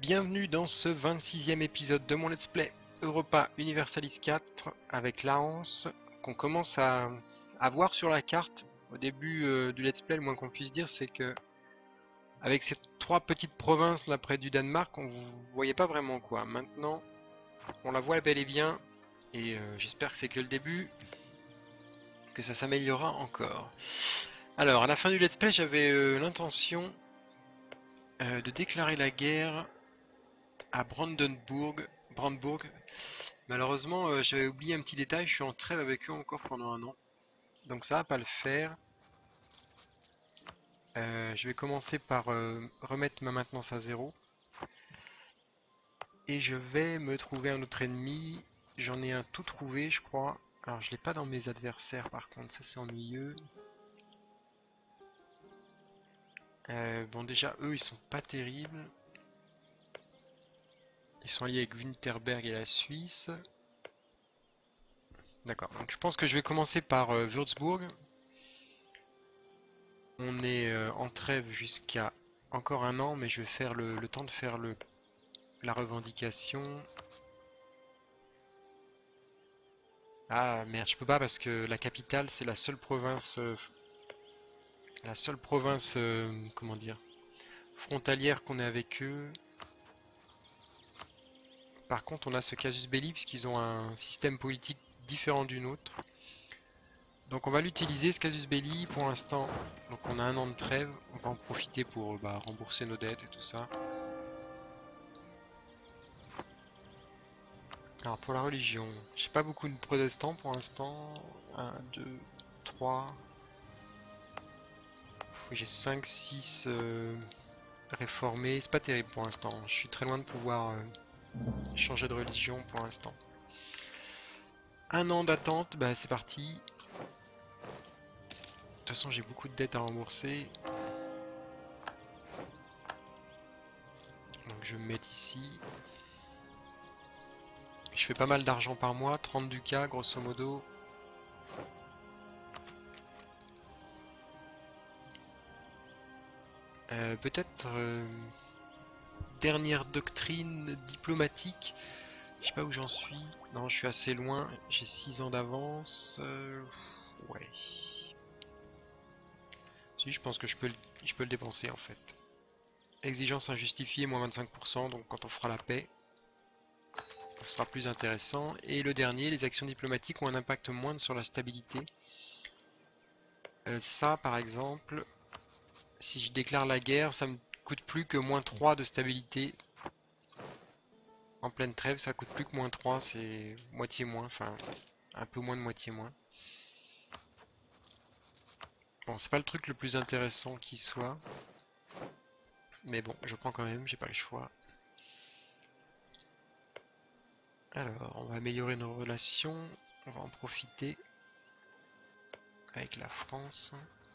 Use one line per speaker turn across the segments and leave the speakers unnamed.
Bienvenue dans ce 26e épisode de mon Let's Play Europa Universalis 4 avec l'Arance qu'on commence à voir sur la carte. Au début du Let's Play, le moins qu'on puisse dire, c'est que avec ces trois petites provinces là près du Danemark, on ne voyait pas vraiment quoi. Maintenant, on la voit bel et bien et j'espère que c'est que le début, que ça s'améliorera encore. Alors, à la fin du Let's Play, j'avais l'intention de déclarer la guerre à Brandebourg. Malheureusement, j'avais oublié un petit détail, je suis en trêve avec eux encore pendant un an. Donc ça va pas le faire. Je vais commencer par remettre ma maintenance à 0. Et je vais me trouver un autre ennemi. J'en ai un tout trouvé, je crois. Alors je l'ai pas dans mes adversaires par contre, ça c'est ennuyeux. Bon déjà, eux ils sont pas terribles. Ils sont liés avec Winterberg et la Suisse. D'accord, donc je pense que je vais commencer par Würzburg. On est en trêve jusqu'à encore un an, mais je vais faire le temps de faire la revendication. Ah merde, je peux pas parce que la capitale c'est la seule province, comment dire, frontalière qu'on ait avec eux. Par contre, on a ce casus belli puisqu'ils ont un système politique différent du nôtre. Donc on va l'utiliser ce casus belli pour l'instant. Donc on a un an de trêve, on va en profiter pour rembourser nos dettes et tout ça. Alors pour la religion, j'ai pas beaucoup de protestants pour l'instant. 1, 2, 3. J'ai 5, 6 réformés. C'est pas terrible pour l'instant. Je suis très loin de pouvoir changer de religion pour l'instant. Un an d'attente, bah c'est parti. De toute façon j'ai beaucoup de dettes à rembourser. Donc je vais me mettre ici. Je fais pas mal d'argent par mois, 30 ducats grosso modo. Peut-être dernière doctrine diplomatique. Je sais pas où j'en suis. Non, je suis assez loin. J'ai 6 ans d'avance. Ouais. Si, je pense que je peux le dépenser en fait. Exigence injustifiée, moins 25%. Donc quand on fera la paix, ce sera plus intéressant. Et le dernier, les actions diplomatiques ont un impact moindre sur la stabilité. Ça, par exemple, si je déclare la guerre, ça me coûte plus que moins 3 de stabilité. En pleine trêve, ça coûte plus que moins 3, c'est moitié moins, enfin un peu moins de moitié moins. Bon, c'est pas le truc le plus intéressant qui soit. Mais bon, je prends quand même, j'ai pas le choix. Alors, on va améliorer nos relations, on va en profiter avec la France.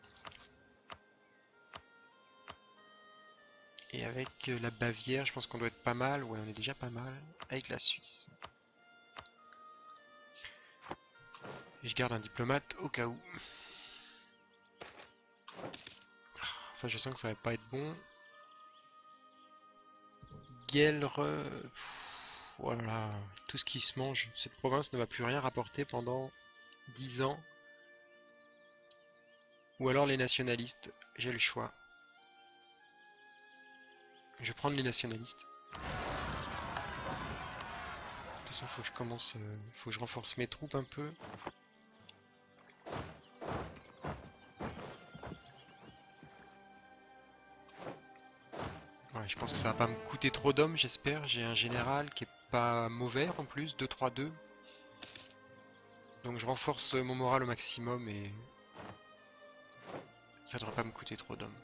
Et avec la Bavière, je pense qu'on doit être pas mal, ouais on est déjà pas mal, avec la Suisse. Et je garde un diplomate au cas où. Ça je sens que ça va pas être bon. Guelre... Voilà, tout ce qui se mange. Cette province ne va plus rien rapporter pendant 10 ans. Ou alors les nationalistes, j'ai le choix. Je vais prendre les nationalistes. De toute façon, faut que je commence, faut que je renforce mes troupes un peu. Ouais, je pense que ça va pas me coûter trop d'hommes, j'espère. J'ai un général qui est pas mauvais en plus, 2-3-2. Donc je renforce mon moral au maximum et ça devrait pas me coûter trop d'hommes.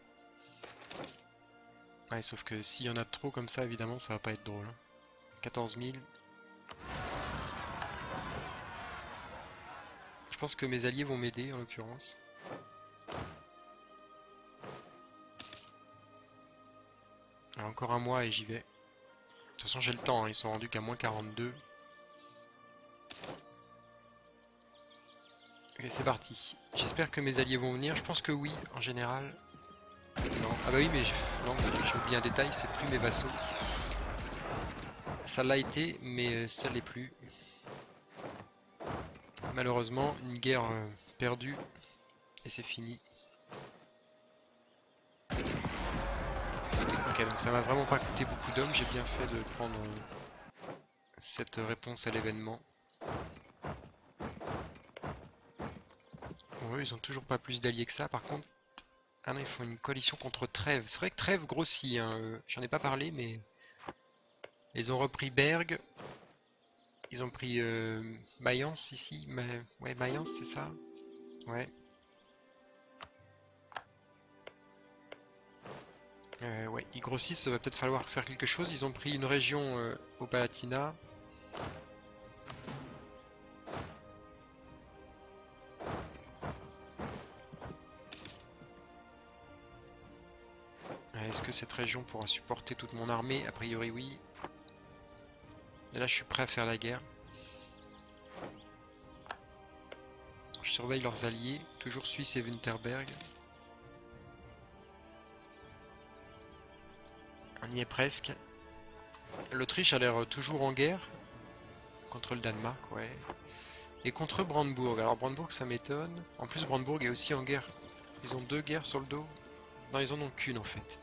Ouais, sauf que s'il y en a trop comme ça, évidemment, ça va pas être drôle. 14 000. Je pense que mes alliés vont m'aider en l'occurrence. Encore un mois et j'y vais. De toute façon, j'ai le temps, hein, ils sont rendus qu'à moins 42. Ok, c'est parti. J'espère que mes alliés vont venir. Je pense que oui, en général. Non. Ah bah oui, mais non, j'ai oublié un détail, c'est plus mes vassaux. ça l'a été, mais ça l'est plus. Malheureusement, une guerre perdue, et c'est fini. Ok, donc ça m'a vraiment pas coûté beaucoup d'hommes, j'ai bien fait de prendre cette réponse à l'événement. Bon, eux, ils ont toujours pas plus d'alliés que ça, par contre. Ah non, ils font une coalition contre Trèves. C'est vrai que Trèves grossit, hein. J'en ai pas parlé, mais ils ont repris Berg. Ils ont pris Mayence ici. Ouais, Mayence, c'est ça? Ouais. Ouais, ils grossissent, ça va peut-être falloir faire quelque chose. Ils ont pris une région au Palatinat. Est-ce que cette région pourra supporter toute mon armée? A priori oui. Et là je suis prêt à faire la guerre. Je surveille leurs alliés, toujours Suisse et Winterberg. On y est presque. L'Autriche a l'air toujours en guerre. Contre le Danemark, ouais. Et contre Brandebourg. Alors Brandebourg ça m'étonne. En plus Brandebourg est aussi en guerre. Ils ont 2 guerres sur le dos. Non, ils en ont qu'une en fait.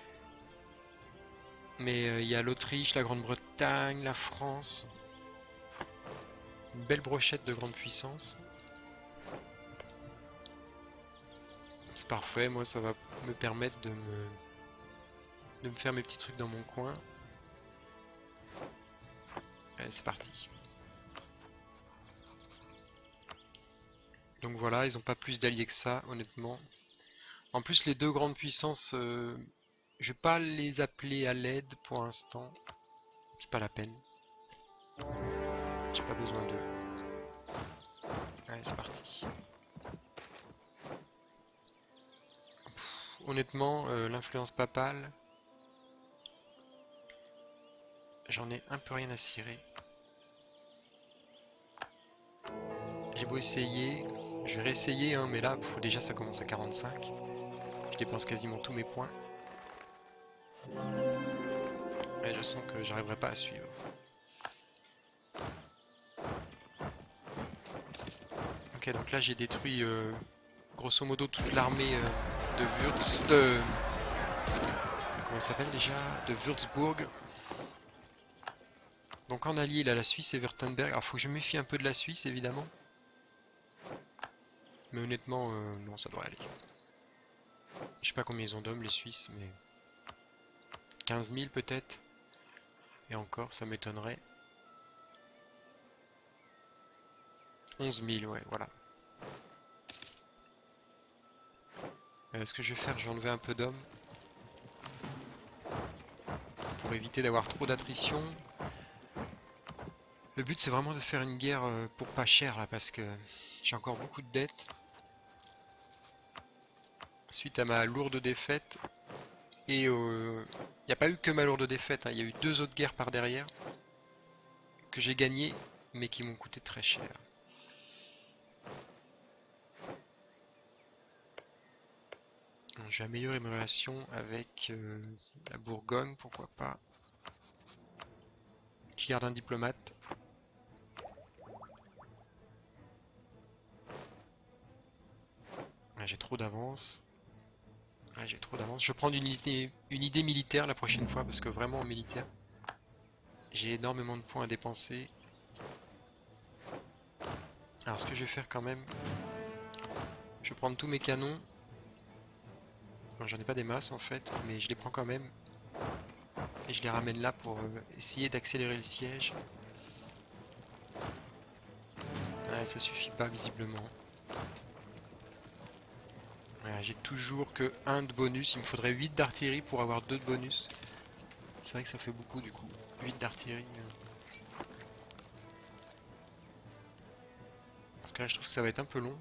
Mais il y a l'Autriche, la Grande-Bretagne, la France. Une belle brochette de grande puissance. C'est parfait, moi ça va me permettre de me faire mes petits trucs dans mon coin. Allez, c'est parti. Donc voilà, ils n'ont pas plus d'alliés que ça, honnêtement. En plus, les 2 grandes puissances, je vais pas les appeler à l'aide pour l'instant. C'est pas la peine. J'ai pas besoin d'eux. Allez, c'est parti. Honnêtement, l'influence papale, j'en ai un peu rien à cirer. J'ai beau essayer, je vais réessayer, hein, mais là, déjà ça commence à 45. Je dépense quasiment tous mes points. Et je sens que j'arriverai pas à suivre. Ok, donc là j'ai détruit grosso modo toute l'armée de comment ça s'appelle déjà? De Würzburg. Donc en allié, il a la Suisse et Württemberg. Alors faut que je me méfie un peu de la Suisse, évidemment. Mais honnêtement, non, ça devrait aller. Je sais pas combien ils ont d'hommes, les Suisses, mais 15 000 peut-être. Et encore, ça m'étonnerait. 11 000, ouais, voilà. Ce que je vais faire, je vais enlever un peu d'hommes. Pour éviter d'avoir trop d'attrition. Le but, c'est vraiment de faire une guerre pour pas cher, là, parce que j'ai encore beaucoup de dettes. Suite à ma lourde défaite. Et il n'y a pas eu que ma lourde défaite, hein. Il y a eu 2 autres guerres par derrière. Que j'ai gagnées, mais qui m'ont coûté très cher. Je vais améliorer mes relations avec la Bourgogne, pourquoi pas. Je garde un diplomate. J'ai trop d'avance. J'ai trop d'avance. Je vais prendre une idée militaire la prochaine fois, parce que vraiment en militaire, j'ai énormément de points à dépenser. Alors ce que je vais faire quand même, je vais prendre tous mes canons. J'en ai pas des masses en fait, mais je les prends quand même. Et je les ramène là pour essayer d'accélérer le siège. Ouais, ça suffit pas visiblement. Voilà, j'ai toujours que 1 de bonus, il me faudrait 8 d'artillerie pour avoir 2 de bonus. C'est vrai que ça fait beaucoup du coup, 8 d'artillerie. Parce que là je trouve que ça va être un peu long.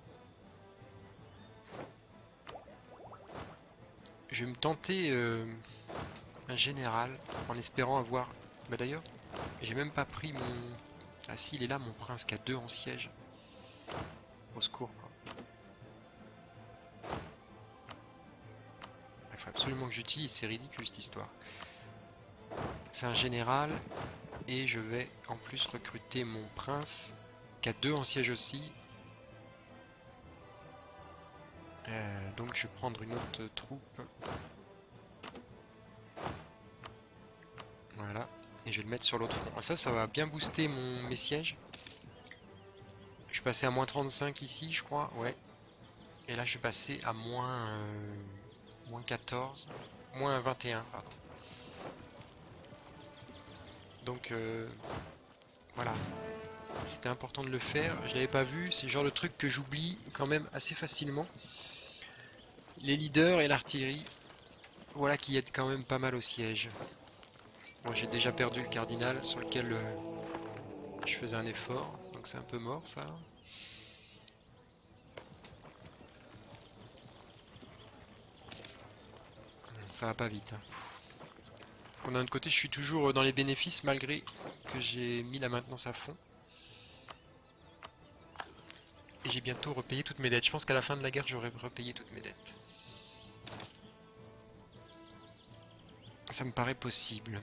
Je vais me tenter un général en espérant avoir... Bah d'ailleurs, j'ai même pas pris mon... Ah si, il est là mon prince qui a 2 en siège. Au secours quoi. Il faut absolument que j'utilise, c'est ridicule cette histoire. C'est un général Et je vais en plus recruter mon prince, qui a 2 en siège aussi. Donc je vais prendre une autre troupe. Voilà. Et je vais le mettre sur l'autre front. Ça va bien booster mes sièges. Je suis passé à moins 35 ici, je crois. Ouais. Et là, je vais passer à moins 14. Moins 21, pardon. Donc, voilà. C'était important de le faire. Je l'avais pas vu. C'est le genre de truc que j'oublie quand même assez facilement. Les leaders et l'artillerie. Voilà qui aident quand même pas mal au siège. Bon, j'ai déjà perdu le cardinal sur lequel je faisais un effort. Donc c'est un peu mort ça. Ça va pas vite. Hein. D'un autre côté, je suis toujours dans les bénéfices malgré que j'ai mis la maintenance à fond. Et j'ai bientôt repayé toutes mes dettes. Je pense qu'à la fin de la guerre, j'aurai repayé toutes mes dettes. Ça me paraît possible.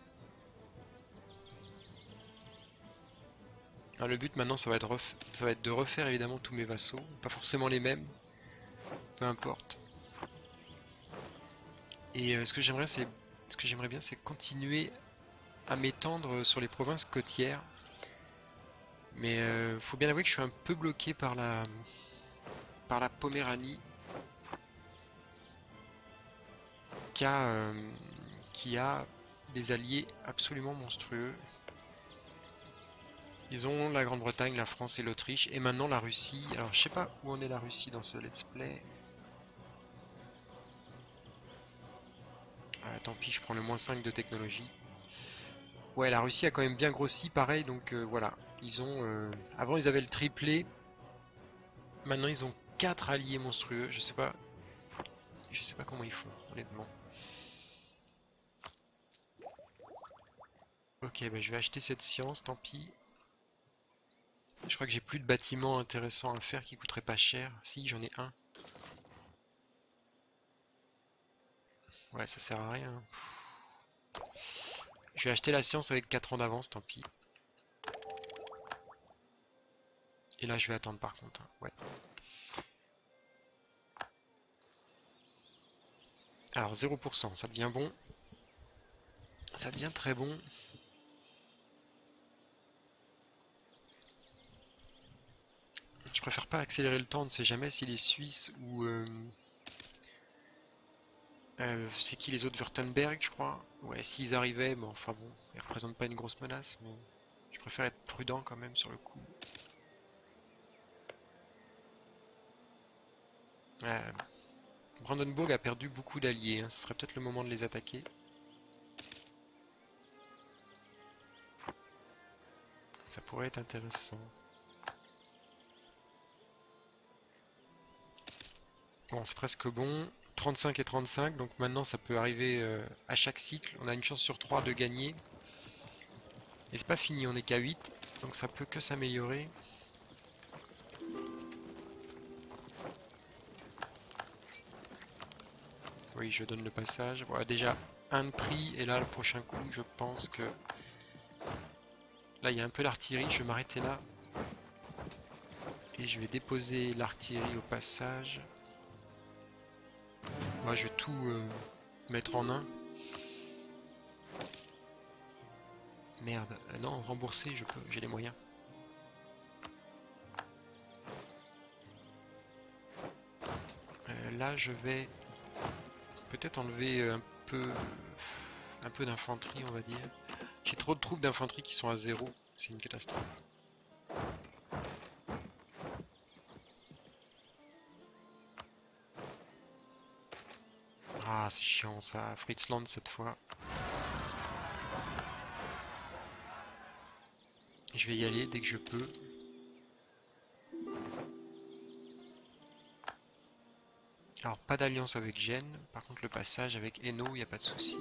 Alors, le but maintenant, ça va être de refaire évidemment tous mes vassaux. Pas forcément les mêmes. Peu importe. Et ce que j'aimerais bien, c'est continuer à m'étendre sur les provinces côtières. Mais faut bien avouer que je suis un peu bloqué par la Poméranie qui a des alliés absolument monstrueux. Ils ont la Grande-Bretagne, la France et l'Autriche, et maintenant la Russie. Alors je sais pas où en est la Russie dans ce let's play. Ah, tant pis, je prends le moins 5 de technologie. Ouais, la Russie a quand même bien grossi, pareil, donc voilà. Ils ont... Avant ils avaient le triplé, maintenant ils ont 4 alliés monstrueux, je sais pas comment ils font, honnêtement. Ok, bah je vais acheter cette science, tant pis. Je crois que j'ai plus de bâtiments intéressants à faire qui coûteraient pas cher. Si, j'en ai un. Ouais, ça sert à rien. Je vais acheter la science avec 4 ans d'avance, tant pis. Et là, je vais attendre par contre. Hein. Ouais. Alors, 0%, ça devient bon. Ça devient très bon. Je préfère pas accélérer le temps, on ne sait jamais si les Suisses ou... c'est qui les autres? Württemberg, je crois. Ouais, s'ils arrivaient, bon, enfin bon, ils représentent pas une grosse menace, mais je préfère être prudent quand même sur le coup. Euh, Brandenburg a perdu beaucoup d'alliés, hein. Ce serait peut-être le moment de les attaquer. Ça pourrait être intéressant. Bon, c'est presque bon. 35 et 35, donc maintenant ça peut arriver à chaque cycle. On a une chance sur 3 de gagner. Et c'est pas fini, on est qu'à 8, donc ça peut que s'améliorer. Oui, je donne le passage. Voilà, déjà un de prix, et là le prochain coup, je pense que... Là, il y a un peu l'artillerie, je vais m'arrêter là. Et je vais déposer l'artillerie au passage. Moi, je vais tout mettre en un. Merde, non, rembourser, je peux, j'ai les moyens. Là, je vais peut-être enlever un peu d'infanterie, on va dire. J'ai trop de troupes d'infanterie qui sont à 0. C'est une catastrophe. Ah, c'est chiant ça. Fritzland cette fois. Je vais y aller dès que je peux. Alors, pas d'alliance avec Gênes. Par contre, le passage avec Hainaut, il n'y a pas de souci.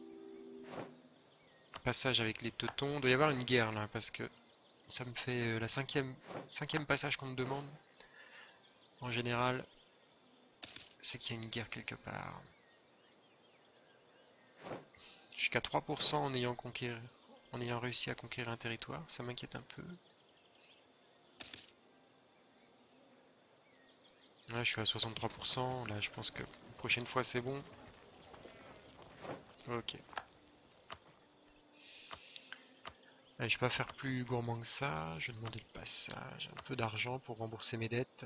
Passage avec les Teutons. Il doit y avoir une guerre là, parce que ça me fait la cinquième passage qu'on me demande. En général, c'est qu'il y a une guerre quelque part. Je suis qu'à 3% en ayant conquis en ayant réussi à conquérir un territoire, ça m'inquiète un peu. Là je suis à 63%, là je pense que la prochaine fois c'est bon. Ok. Allez, je vais pas faire plus gourmand que ça, je vais demander le passage, un peu d'argent pour rembourser mes dettes.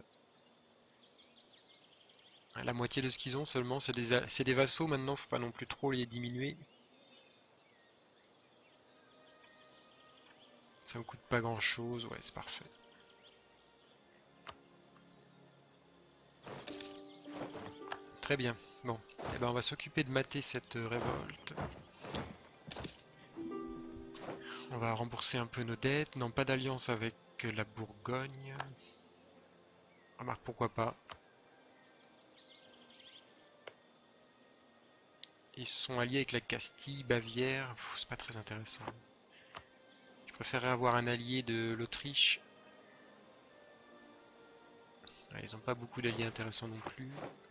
La moitié de ce qu'ils ont seulement, c'est des vassaux maintenant, faut pas non plus trop les diminuer. Ça me coûte pas grand chose, ouais c'est parfait. Très bien, bon, eh ben on va s'occuper de mater cette révolte. On va rembourser un peu nos dettes, non pas d'alliance avec la Bourgogne. Remarque pourquoi pas. Ils sont alliés avec la Castille, Bavière, c'est pas très intéressant. Je préférerais avoir un allié de l'Autriche. Ils n'ont pas beaucoup d'alliés intéressants non plus.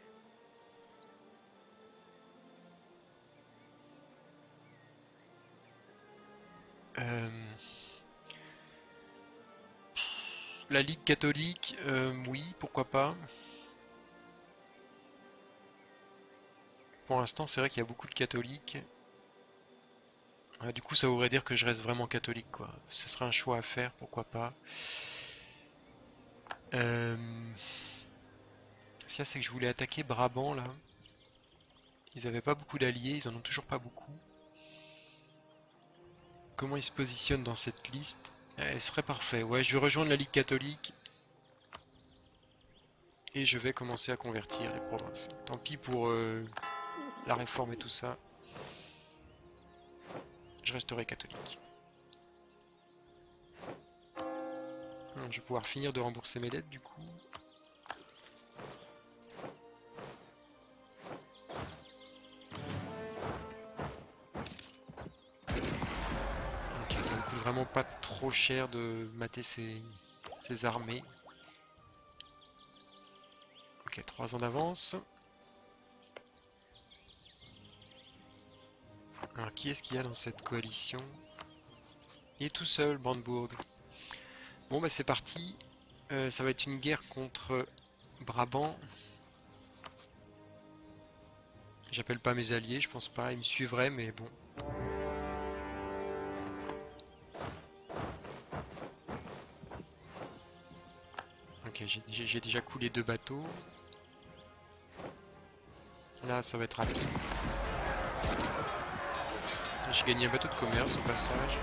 La Ligue catholique, oui, pourquoi pas. Pour l'instant, c'est vrai qu'il y a beaucoup de catholiques. Du coup, ça voudrait dire que je reste vraiment catholique, quoi. Ce serait un choix à faire, pourquoi pas. Ce qu'il y a, c'est que je voulais attaquer Brabant, là. Ils avaient pas beaucoup d'alliés, ils en ont toujours pas beaucoup. Comment ils se positionnent dans cette liste? Ce serait parfait. Ouais, je vais rejoindre la Ligue catholique. Et je vais commencer à convertir les provinces. Tant pis pour la réforme et tout ça. Je resterai catholique. Je vais pouvoir finir de rembourser mes dettes du coup. Ok, ça me coûte vraiment pas trop cher de mater ces armées. Ok, 3 ans d'avance. Alors qui est-ce qu'il y a dans cette coalition? Il est tout seul, Brandebourg. Bon bah c'est parti. Ça va être une guerre contre Brabant. J'appelle pas mes alliés, je pense pas. Ils me suivraient, mais bon. Ok, j'ai déjà coulé 2 bateaux. Là, ça va être rapide. J'ai gagné un bateau de commerce au passage.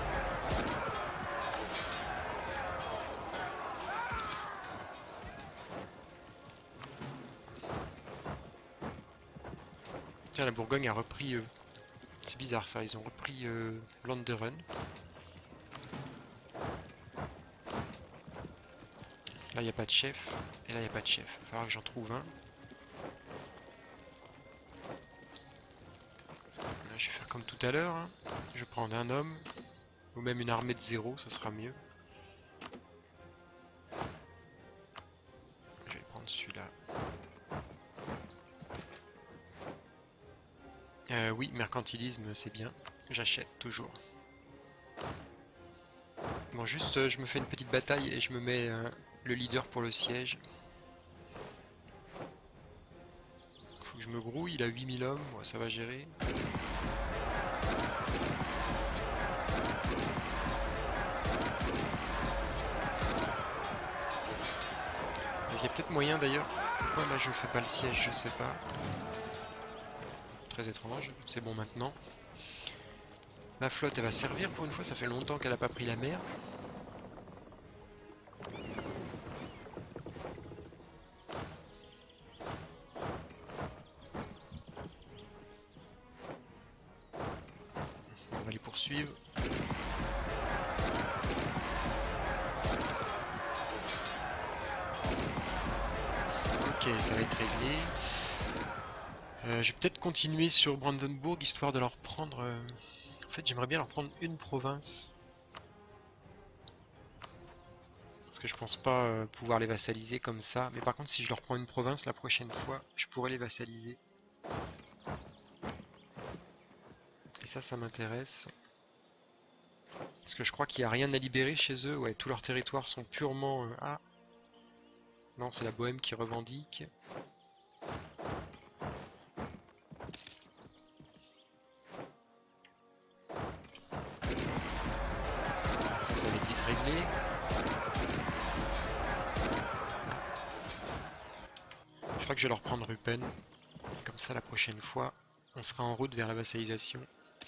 Tiens, la Bourgogne a repris... c'est bizarre ça, ils ont repris Landeren. Là, il n'y a pas de chef. Et là, il n'y a pas de chef. Il va falloir que j'en trouve un. Là, je vais faire comme tout à l'heure. Hein. Je vais prendre un homme. Ou même une armée de 0, ce sera mieux. Je vais prendre celui-là. Oui, mercantilisme, c'est bien. J'achète toujours. Bon, juste, je me fais une petite bataille et je me mets le leader pour le siège. Faut que je me grouille, il a 8000 hommes, ouais, ça va gérer. Il y a peut-être moyen d'ailleurs. Pourquoi là je fais pas le siège, je sais pas. Très étrange, c'est bon maintenant. Ma flotte elle va servir pour une fois, ça fait longtemps qu'elle a pas pris la mer. On va les poursuivre. Ok, ça va être réglé. Je vais peut-être continuer sur Brandenburg histoire de leur prendre... En fait j'aimerais bien leur prendre une province. Parce que je pense pas pouvoir les vassaliser comme ça. Mais par contre si je leur prends une province la prochaine fois, je pourrais les vassaliser. Et ça m'intéresse. Parce que je crois qu'il n'y a rien à libérer chez eux. Ouais, tous leurs territoires sont purement... Ah, non, c'est la Bohème qui revendique. Ça va être vite réglé. Je crois que je vais leur prendre Rupen. Comme ça, la prochaine fois, on sera en route vers la vassalisation.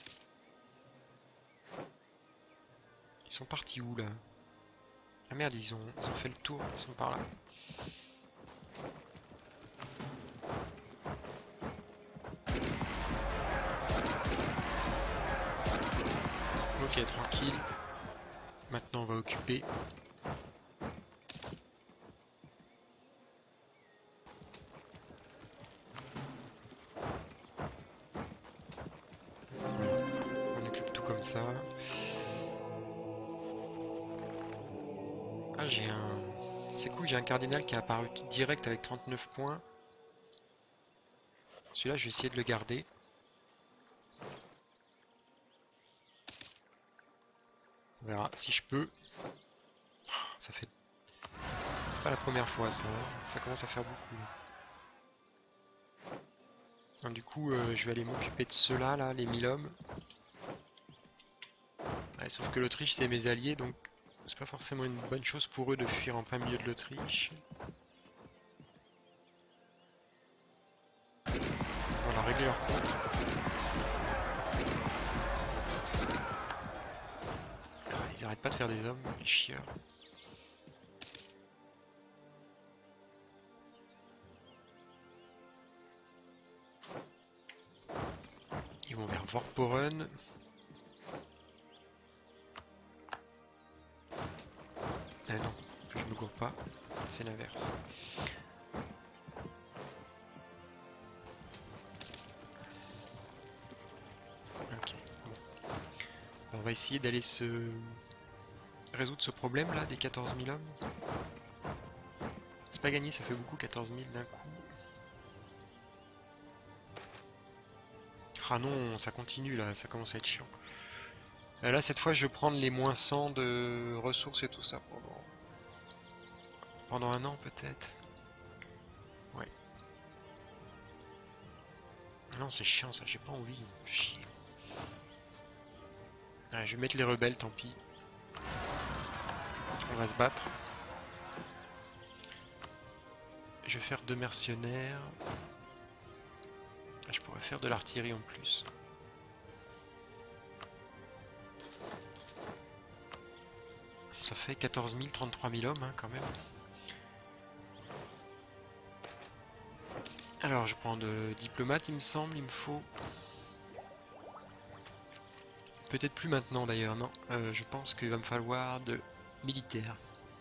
Ils sont partis où, là? Ah merde, ils ont fait le tour. Ils sont par là. Ok, tranquille. Maintenant, on va occuper. On occupe tout comme ça. Ah, j'ai un... C'est cool, j'ai un cardinal qui est apparu direct avec 39 points. Celui-là, je vais essayer de le garder. On verra si je peux. Ça fait... C'est pas la première fois, ça. Ça commence à faire beaucoup. Donc, du coup, je vais aller m'occuper de ceux-là, là, les 1000 hommes. Ouais, sauf que l'Autriche, c'est mes alliés, donc c'est pas forcément une bonne chose pour eux de fuir en plein milieu de l'Autriche. On va leur régler leur compte. Ah, ils arrêtent pas de faire des hommes, les chieurs. Ils vont vers Vorporen. Non, que je me gourre pas, c'est l'inverse. Ok, bon. On va essayer d'aller résoudre ce problème là des 14 000 hommes. C'est pas gagné, ça fait beaucoup 14 000 d'un coup. Ah non, ça continue là, ça commence à être chiant. Là cette fois je vais prendre les moins 100 de ressources et tout ça pendant un an peut-être. Ouais. Non c'est chiant ça, j'ai pas envie. Chier. Ah, je vais mettre les rebelles, tant pis. On va se battre. Je vais faire 2 mercenaires. Je pourrais faire de l'artillerie en plus. Ça fait 14 000, 33 000 hommes hein, quand même. Alors je prends de diplomate il me semble, il me faut. Peut-être plus maintenant d'ailleurs, non. Je pense qu'il va me falloir de militaire.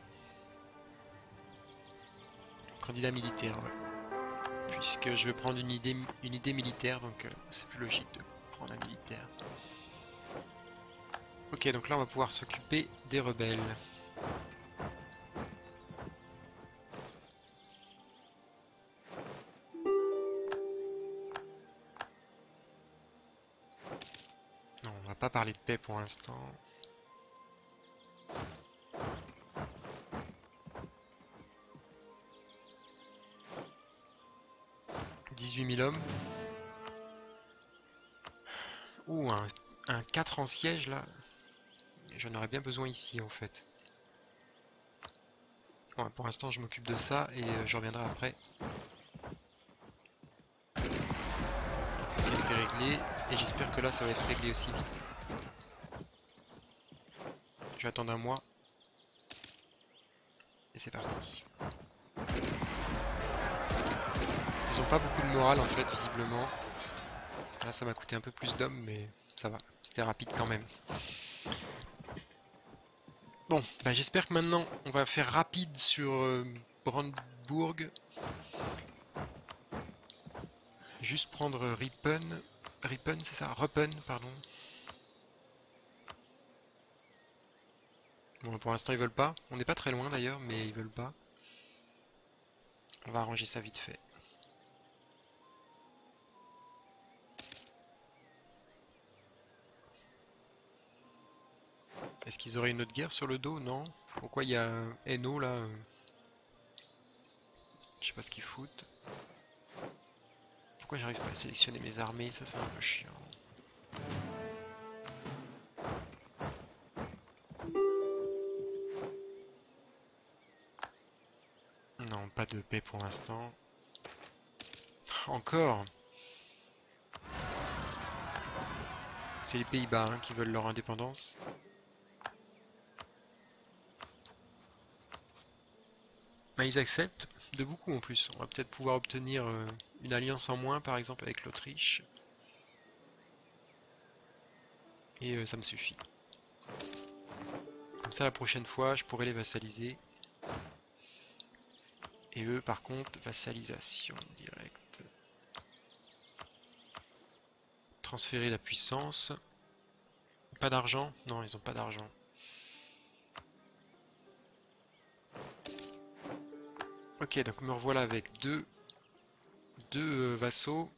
Candidat militaire, ouais. Puisque je vais prendre une idée militaire, donc c'est plus logique de prendre un militaire. Ok, donc là on va pouvoir s'occuper des rebelles. Non, on va pas parler de paix pour l'instant. « 18 000 hommes. Ouh, un 4 en siège là. J'en aurais bien besoin ici en fait. Bon, pour l'instant je m'occupe de ça et je reviendrai après. Ok, c'est réglé. Et j'espère que là ça va être réglé aussi vite. Je vais attendre un mois. Et c'est parti. Ils ont pas beaucoup de morale en fait visiblement. Là ça m'a coûté un peu plus d'hommes mais ça va. C'était rapide quand même. Bon, bah j'espère que maintenant on va faire rapide sur Brandebourg. Juste prendre Ripen. Ripen c'est ça? Rupen, pardon. Bon pour l'instant ils veulent pas. On n'est pas très loin d'ailleurs mais ils veulent pas. On va arranger ça vite fait. Est-ce qu'ils auraient une autre guerre sur le dos? Non. Pourquoi il y a Eno là Je sais pas ce qu'ils foutent. Pourquoi j'arrive pas à sélectionner mes armées? Ça c'est un peu chiant. Non, pas de paix pour l'instant. Encore. C'est les Pays-Bas hein, qui veulent leur indépendance. Bah, ils acceptent, de beaucoup en plus. On va peut-être pouvoir obtenir une alliance en moins, par exemple avec l'Autriche. Et ça me suffit. Comme ça, la prochaine fois, je pourrai les vassaliser. Et eux, par contre, vassalisation directe. Transférer la puissance. Pas d'argent? Non, ils ont pas d'argent. Ok, donc me revoilà avec deux vassaux.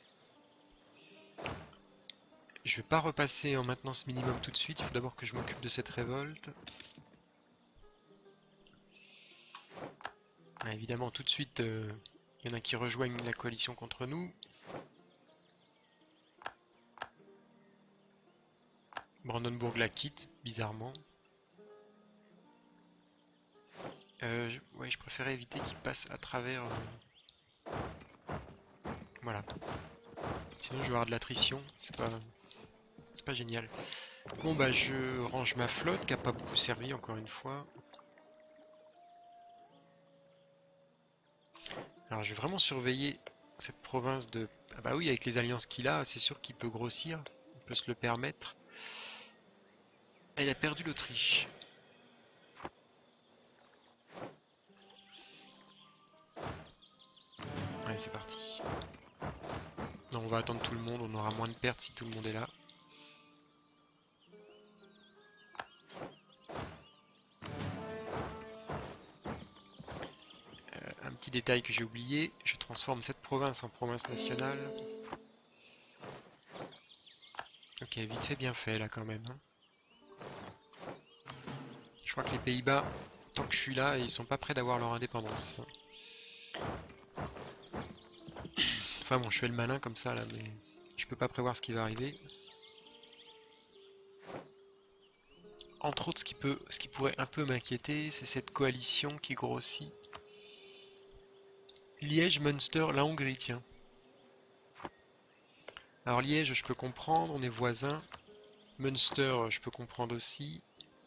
Je vais pas repasser en maintenance minimum tout de suite, il faut d'abord que je m'occupe de cette révolte. Ah, évidemment, tout de suite, il y en a qui rejoignent la coalition contre nous. Brandenburg la quitte, bizarrement. Ouais, je préférais éviter qu'il passe à travers... Voilà. Sinon je vais avoir de l'attrition, c'est pas génial. Bon bah je range ma flotte qui a pas beaucoup servi encore une fois. Alors je vais vraiment surveiller cette province de... Ah bah oui, avec les alliances qu'il a, c'est sûr qu'il peut grossir, il peut se le permettre. Ah, il a perdu l'Autriche. Allez, c'est parti. Non, on va attendre tout le monde, on aura moins de pertes si tout le monde est là. Un petit détail que j'ai oublié, je transforme cette province en province nationale. Ok, vite fait, bien fait là quand même. Hein. Je crois que les Pays-Bas, tant que je suis là, ils sont pas prêts d'avoir leur indépendance. Enfin bon, je fais le malin comme ça là, mais je peux pas prévoir ce qui va arriver. Entre autres, ce qui pourrait un peu m'inquiéter, c'est cette coalition qui grossit. Liège, Münster, la Hongrie, tiens. Alors Liège, je peux comprendre, on est voisins. Münster, je peux comprendre aussi.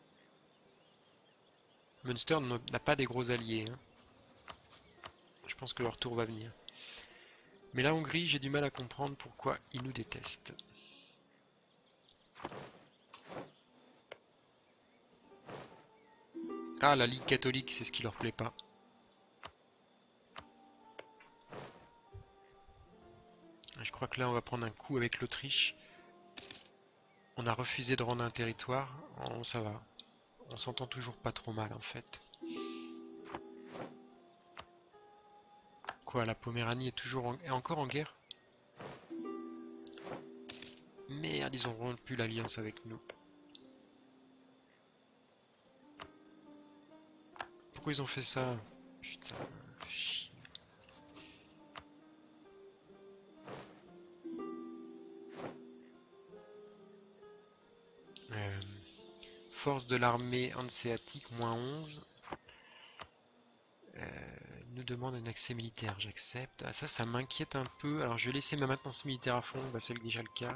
Münster n'a pas des gros alliés. Hein. Je pense que leur tour va venir. Mais la Hongrie, j'ai du mal à comprendre pourquoi ils nous détestent. Ah, la Ligue catholique, c'est ce qui leur plaît pas. Je crois que là, on va prendre un coup avec l'Autriche. On a refusé de rendre un territoire. Oh, ça va. On s'entend toujours pas trop mal, en fait. Quoi, la Poméranie est est encore en guerre? Merde, ils ont rompu l'alliance avec nous. Pourquoi ils ont fait ça? Putain, chier. Force de l'armée hanséatique, moins 11. Nous demande un accès militaire, j'accepte. Ah ça m'inquiète un peu. Alors je vais laisser ma maintenance militaire à fond, bah, c'est déjà le cas.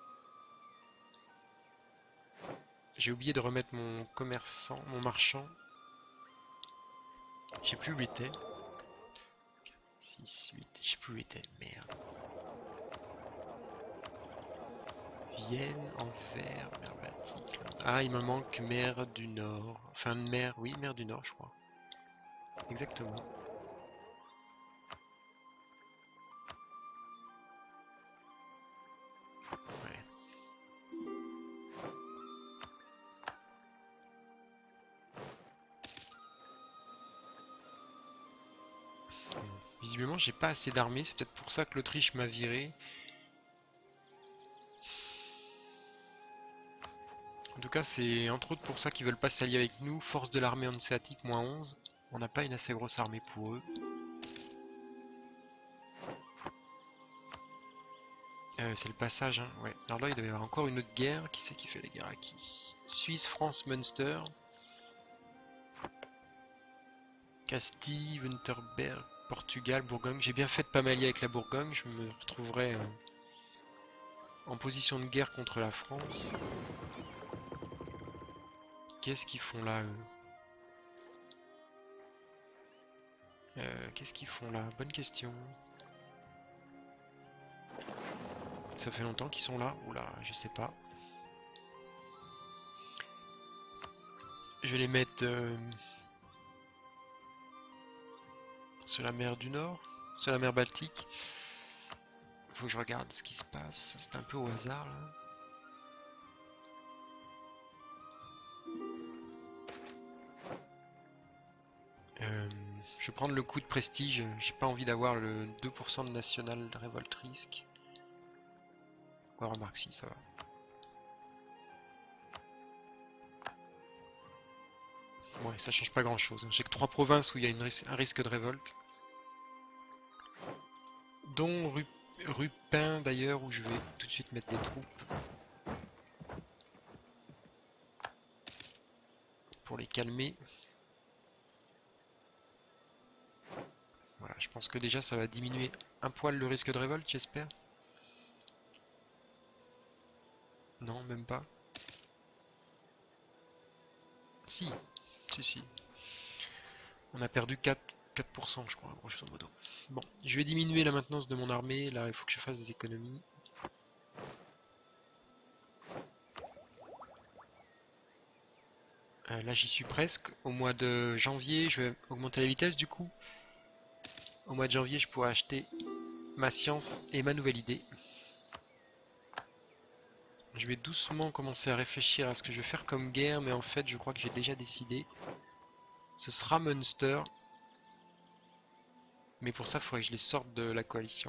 J'ai oublié de remettre mon commerçant, mon marchand. Je sais plus où il était. 6, 8, je sais plus où il était, merde. Vienne, Anvers, mer Baltique. Ah, il me manque mer du Nord. Enfin, mer, oui, mer du Nord, je crois. Exactement. Ouais. Visiblement, j'ai pas assez d'armées. C'est peut-être pour ça que l'Autriche m'a viré. En tout cas, c'est entre autres pour ça qu'ils veulent pas s'allier avec nous. Force de l'armée hanséatique, -11. On n'a pas une assez grosse armée pour eux. C'est le passage, hein. Ouais. Alors là, il doit y avoir encore une autre guerre. Qui c'est qui fait la guerre à qui? Suisse, France, Münster. Castille, Wurtemberg, Portugal, Bourgogne. J'ai bien fait de pas m'allier avec la Bourgogne. Je me retrouverai en position de guerre contre la France. Qu'est-ce qu'ils font là, eux? Qu'est-ce qu'ils font là? Bonne question. Ça fait longtemps qu'ils sont là. Oula, je sais pas. Je vais les mettre sur la mer du Nord, sur la mer Baltique. Faut que je regarde ce qui se passe. C'est un peu au hasard là. Je vais prendre le coup de prestige. J'ai pas envie d'avoir le 2% de National Revolt Risk. Ouais, remarque si, ça va. Ouais, ça change pas grand chose. J'ai que 3 provinces où il y a un risque de révolte. Dont Rupin d'ailleurs, où je vais tout de suite mettre des troupes. Pour les calmer. Voilà, je pense que déjà ça va diminuer un poil le risque de révolte, j'espère. Non, même pas. Si, si. On a perdu 4%, je crois, grosso modo. Bon, je vais diminuer la maintenance de mon armée. Là, il faut que je fasse des économies. Là, j'y suis presque. Au mois de janvier, je vais augmenter la vitesse du coup. Au mois de janvier, je pourrai acheter ma science et ma nouvelle idée. Je vais doucement commencer à réfléchir à ce que je vais faire comme guerre, mais en fait, je crois que j'ai déjà décidé. Ce sera Münster. Mais pour ça, il faudrait que je les sorte de la coalition.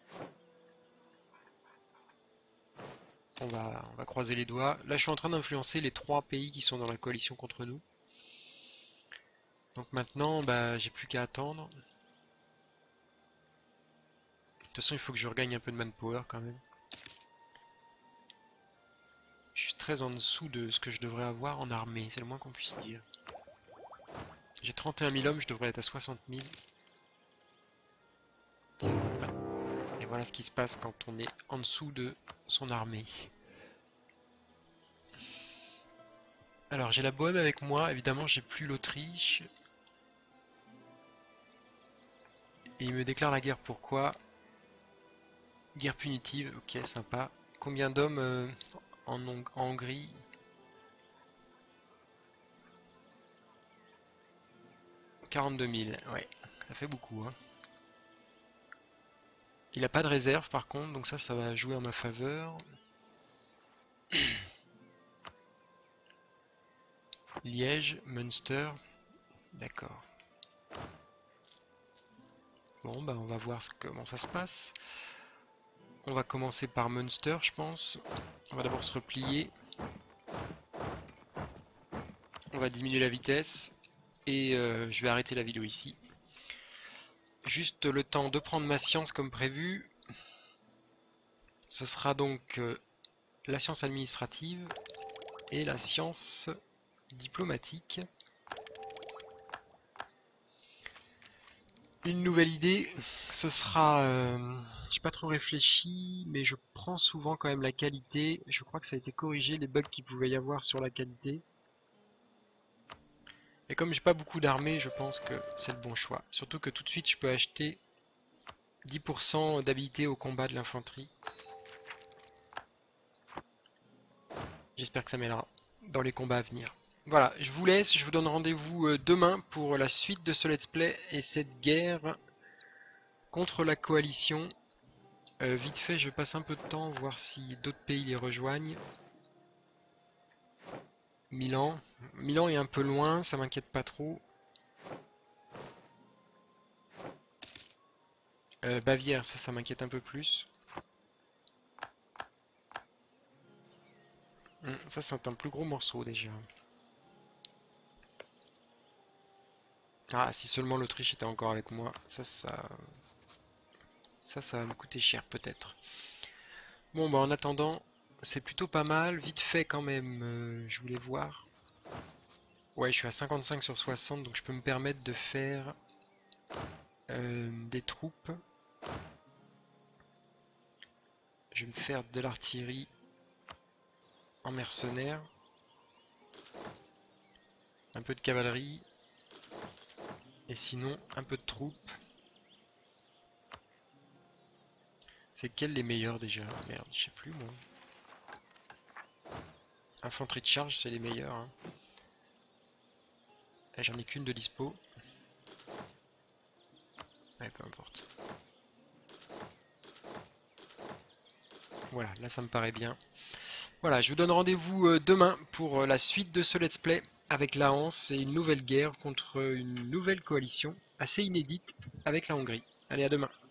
On va croiser les doigts. Là, je suis en train d'influencer les 3 pays qui sont dans la coalition contre nous. Donc maintenant, bah, j'ai plus qu'à attendre. De toute façon, il faut que je regagne un peu de manpower quand même. Je suis très en dessous de ce que je devrais avoir en armée, c'est le moins qu'on puisse dire. J'ai 31 000 hommes, je devrais être à 60 000. Et voilà ce qui se passe quand on est en dessous de son armée. Alors j'ai la Bohème avec moi, évidemment j'ai plus l'Autriche. Et il me déclare la guerre, pourquoi? Guerre punitive, ok, sympa. Combien d'hommes en Hongrie? 42 000, ouais, ça fait beaucoup, hein. Il a pas de réserve par contre, donc ça va jouer en ma faveur. Liège, Münster, d'accord. Bon, bah on va voir comment ça se passe. On va commencer par Münster, je pense. On va d'abord se replier. On va diminuer la vitesse. Et je vais arrêter la vidéo ici. Juste le temps de prendre ma science comme prévu. Ce sera donc la science administrative et la science diplomatique. Une nouvelle idée, ce sera, j'ai pas trop réfléchi, mais je prends souvent quand même la qualité. Je crois que ça a été corrigé, les bugs qu'il pouvait y avoir sur la qualité. Et comme j'ai pas beaucoup d'armées, je pense que c'est le bon choix. Surtout que tout de suite je peux acheter 10% d'habilité au combat de l'infanterie. J'espère que ça m'aidera dans les combats à venir. Voilà, je vous laisse, je vous donne rendez-vous demain pour la suite de ce let's play et cette guerre contre la coalition. Vite fait, je passe un peu de temps, voir si d'autres pays les rejoignent. Milan. Milan est un peu loin, ça m'inquiète pas trop. Bavière, ça m'inquiète un peu plus. Ça c'est un plus gros morceau déjà. Ah, si seulement l'Autriche était encore avec moi, ça va me coûter cher peut-être. Bon, bah en attendant, c'est plutôt pas mal. Vite fait quand même, je voulais voir. Ouais, je suis à 55 sur 60, donc je peux me permettre de faire des troupes. Je vais me faire de l'artillerie en mercenaires. Un peu de cavalerie. Et sinon, un peu de troupes. C'est quels les meilleurs déjà? Merde, je sais plus moi. Infanterie de charge, c'est les meilleurs. Hein. J'en ai qu'une de dispo. Ouais, peu importe. Voilà, là ça me paraît bien. Voilà, je vous donne rendez-vous demain pour la suite de ce let's play avec la Hanse et une nouvelle guerre contre une nouvelle coalition assez inédite avec la Hongrie. Allez, à demain.